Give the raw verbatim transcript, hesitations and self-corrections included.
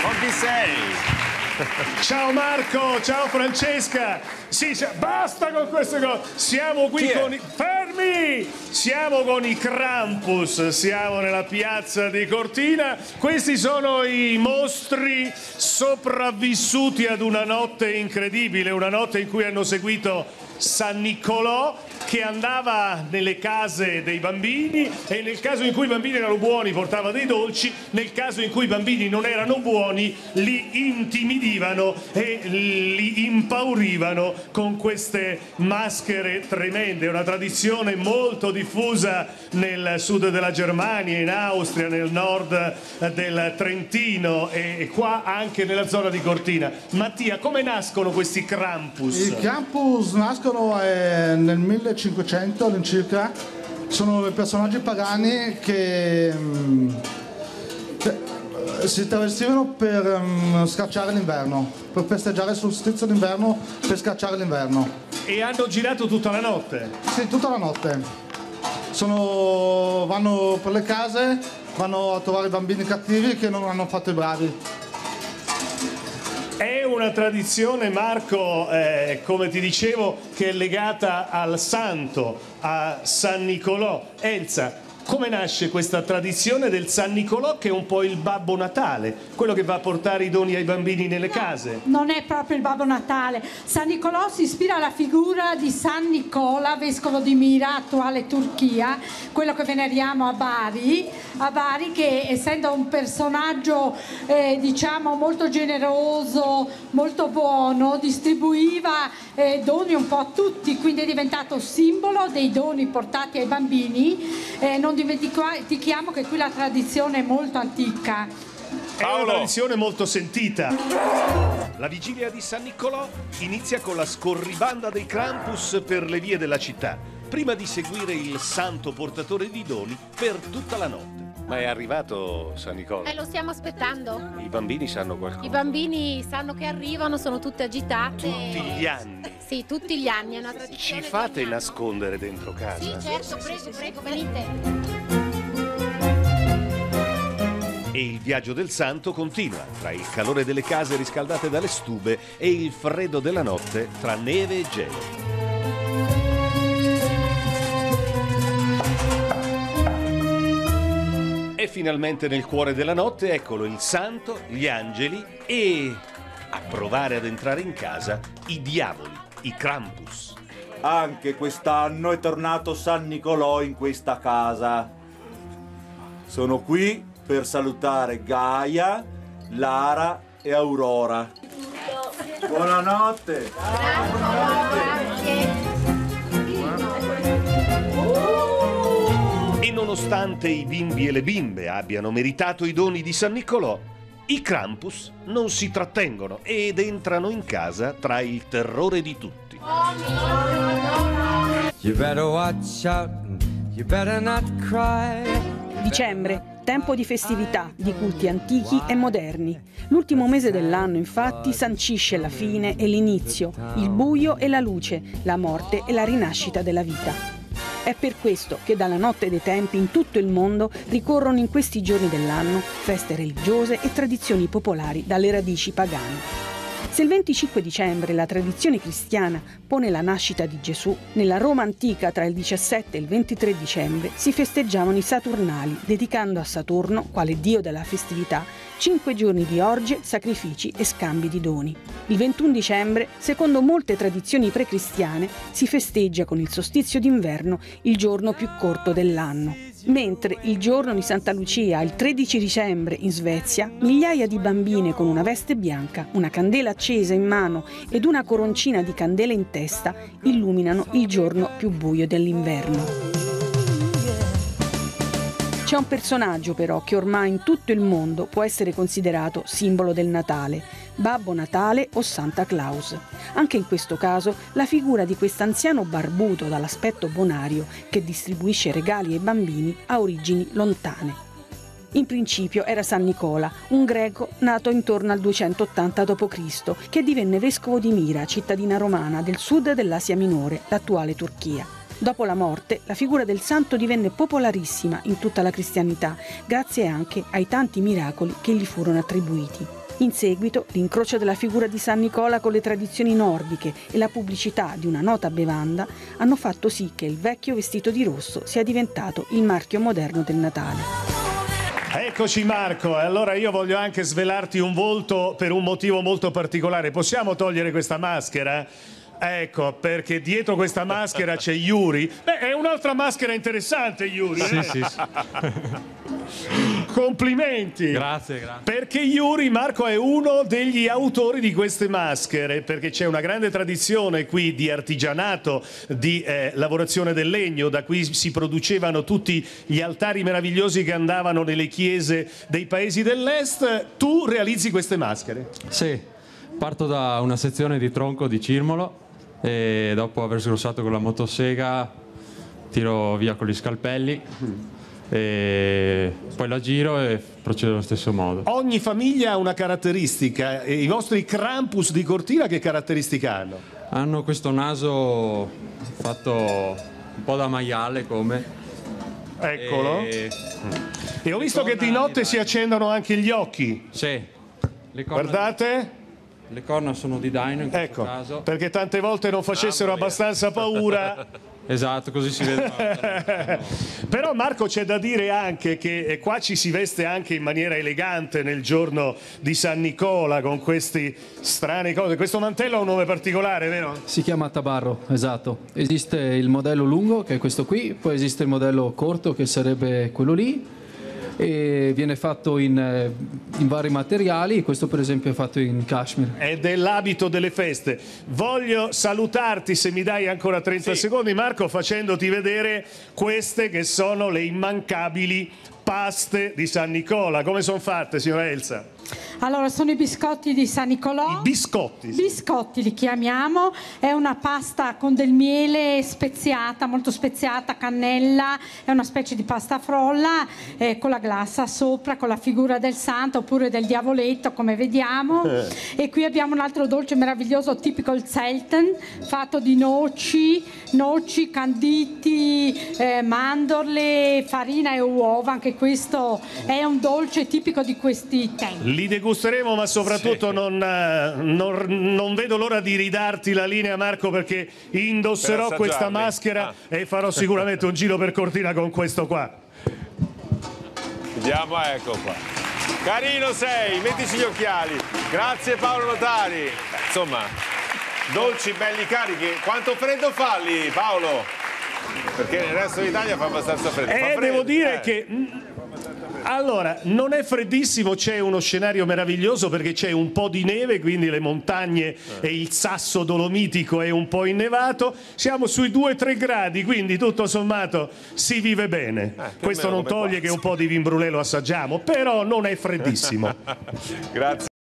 Con chi sei? Ciao Marco, ciao Francesca. Sì, sì, basta con queste cose. Siamo qui con i... Fermi! Siamo con i Krampus, siamo nella piazza di Cortina. Questi sono i mostri sopravvissuti ad una notte incredibile, una notte in cui hanno seguito San Niccolò, che andava nelle case dei bambini e nel caso in cui i bambini erano buoni portava dei dolci, nel caso in cui i bambini non erano buoni li intimidivano e li impaurivano con queste maschere tremende. È una tradizione molto diffusa nel sud della Germania, in Austria, nel nord del Trentino e qua anche nella zona di Cortina. Mattia, come nascono questi Krampus? I Krampus nascono eh, nel millecinquecento all'incirca. Sono personaggi pagani che mh, si travestivano per um, scacciare l'inverno, per festeggiare il solstizio d'inverno, per scacciare l'inverno. E hanno girato tutta la notte? Sì, tutta la notte. Sono, vanno per le case, vanno a trovare i bambini cattivi che non hanno fatto i bravi. È una tradizione, Marco, eh, come ti dicevo, che è legata al santo, a San Niccolò. Elsa, come nasce questa tradizione del San Niccolò, che è un po' il Babbo Natale, quello che va a portare i doni ai bambini nelle case? Non è proprio il Babbo Natale. San Niccolò si ispira alla figura di San Nicola, vescovo di Mira, attuale Turchia, quello che veneriamo a Bari, a Bari che essendo un personaggio eh, diciamo molto generoso, molto buono, distribuiva eh, doni un po' a tutti, quindi è diventato simbolo dei doni portati ai bambini. Eh, non dimentichiamo che qui la tradizione è molto antica. È una tradizione molto sentita. La vigilia di San Niccolò inizia con la scorribanda dei Krampus per le vie della città, prima di seguire il santo portatore di doni per tutta la notte. Ma è arrivato San Nicolò? Eh, lo stiamo aspettando. I bambini sanno qualcosa? I bambini sanno che arrivano, sono tutte agitate. Tutti gli anni? Sì, tutti gli anni, è una tradizione. Ci fate nascondere dentro casa? Sì, certo, prego, prego, venite. E il viaggio del santo continua, tra il calore delle case riscaldate dalle stube e il freddo della notte tra neve e gelo. E finalmente nel cuore della notte, eccolo il santo, gli angeli e a provare ad entrare in casa i diavoli, i Krampus. Anche quest'anno è tornato San Niccolò in questa casa. Sono qui per salutare Gaia, Lara e Aurora. Buonanotte! E nonostante i bimbi e le bimbe abbiano meritato i doni di San Niccolò, i Krampus non si trattengono ed entrano in casa tra il terrore di tutti. You better watch out, you better not cry. Dicembre, tempo di festività, di culti antichi e moderni. L'ultimo mese dell'anno, infatti, sancisce la fine e l'inizio, il buio e la luce, la morte e la rinascita della vita. È per questo che dalla notte dei tempi in tutto il mondo ricorrono in questi giorni dell'anno feste religiose e tradizioni popolari dalle radici pagane. Se il venticinque dicembre la tradizione cristiana pone la nascita di Gesù, nella Roma antica tra il diciassette e il ventitré dicembre si festeggiavano i Saturnali, dedicando a Saturno, quale dio della festività, cinque giorni di orge, sacrifici e scambi di doni. Il ventuno dicembre, secondo molte tradizioni precristiane, si festeggia con il solstizio d'inverno, il giorno più corto dell'anno. Mentre il giorno di Santa Lucia, il tredici dicembre, in Svezia, migliaia di bambine con una veste bianca, una candela accesa in mano ed una coroncina di candele in testa illuminano il giorno più buio dell'inverno. C'è un personaggio però che ormai in tutto il mondo può essere considerato simbolo del Natale, Babbo Natale o Santa Claus. Anche in questo caso la figura di quest'anziano barbuto dall'aspetto bonario che distribuisce regali ai bambini ha origini lontane. In principio era San Nicola, un greco nato intorno al duecentottanta dopo Cristo, che divenne vescovo di Mira, cittadina romana del sud dell'Asia Minore, l'attuale Turchia. Dopo la morte, la figura del santo divenne popolarissima in tutta la cristianità, grazie anche ai tanti miracoli che gli furono attribuiti. In seguito, l'incrocio della figura di San Nicola con le tradizioni nordiche e la pubblicità di una nota bevanda hanno fatto sì che il vecchio vestito di rosso sia diventato il marchio moderno del Natale. Eccoci Marco, e allora io voglio anche svelarti un volto per un motivo molto particolare. Possiamo togliere questa maschera? Ecco, perché dietro questa maschera c'è Yuri. Beh, è un'altra maschera interessante, Yuri. Sì, eh? sì, sì. Complimenti. Grazie, grazie. Perché Yuri, Marco, è uno degli autori di queste maschere, perché c'è una grande tradizione qui di artigianato, di eh, lavorazione del legno, da cui si producevano tutti gli altari meravigliosi che andavano nelle chiese dei paesi dell'est. Tu realizzi queste maschere? Sì, parto da una sezione di tronco di cirmolo e dopo aver sgrossato con la motosega tiro via con gli scalpelli e poi la giro e procedo allo stesso modo. Ogni famiglia ha una caratteristica. E i vostri Krampus di Cortina che caratteristica hanno? Hanno questo naso fatto un po' da maiale come. Eccolo. E, e ho visto che di notte si accendono anche gli occhi. Sì. Le corna, guardate. Le corna sono di daino in questo ecco, caso. Perché tante volte non facessero abbastanza paura. Esatto, così si vede. Però Marco, c'è da dire anche che qua ci si veste anche in maniera elegante nel giorno di San Nicola con queste strane cose. Questo mantello ha un nome particolare, vero? Si chiama tabarro, esatto. Esiste il modello lungo che è questo qui, poi esiste il modello corto che sarebbe quello lì e viene fatto in, in vari materiali. Questo per esempio è fatto in cashmere. È dell'abito delle feste. Voglio salutarti, se mi dai ancora trenta Sì. secondi Marco, facendoti vedere queste che sono le immancabili paste di San Nicola. Come sono fatte, signora Elsa? Allora, sono i biscotti di San Nicolò. I biscotti? Sì. Biscotti li chiamiamo. È una pasta con del miele speziata, molto speziata, cannella. È una specie di pasta frolla eh, con la glassa sopra, con la figura del santo oppure del diavoletto, come vediamo. Eh. E qui abbiamo un altro dolce meraviglioso tipico, il Zelten, fatto di noci, noci, canditi, eh, mandorle, farina e uova. Anche questo è un dolce tipico di questi tempi. Li degusteremo, ma soprattutto sì. non, non, non vedo l'ora di ridarti la linea, Marco, perché indosserò Per questa maschera ah. e farò sicuramente un giro per Cortina con questo qua. Vediamo, ecco qua. Carino sei, mettici gli occhiali. Grazie Paolo Notari. Insomma, dolci belli carichi. Quanto freddo fa lì, Paolo? Perché nel resto d'Italia fa abbastanza freddo. Eh, fa freddo. devo dire eh. che... Allora, non è freddissimo, c'è uno scenario meraviglioso perché c'è un po' di neve, quindi le montagne eh. e il sasso dolomitico è un po' innevato. Siamo sui due tre gradi, quindi tutto sommato si vive bene. Eh, Questo non toglie qua. Che un po' di vin brûlé lo assaggiamo, però non è freddissimo. Grazie.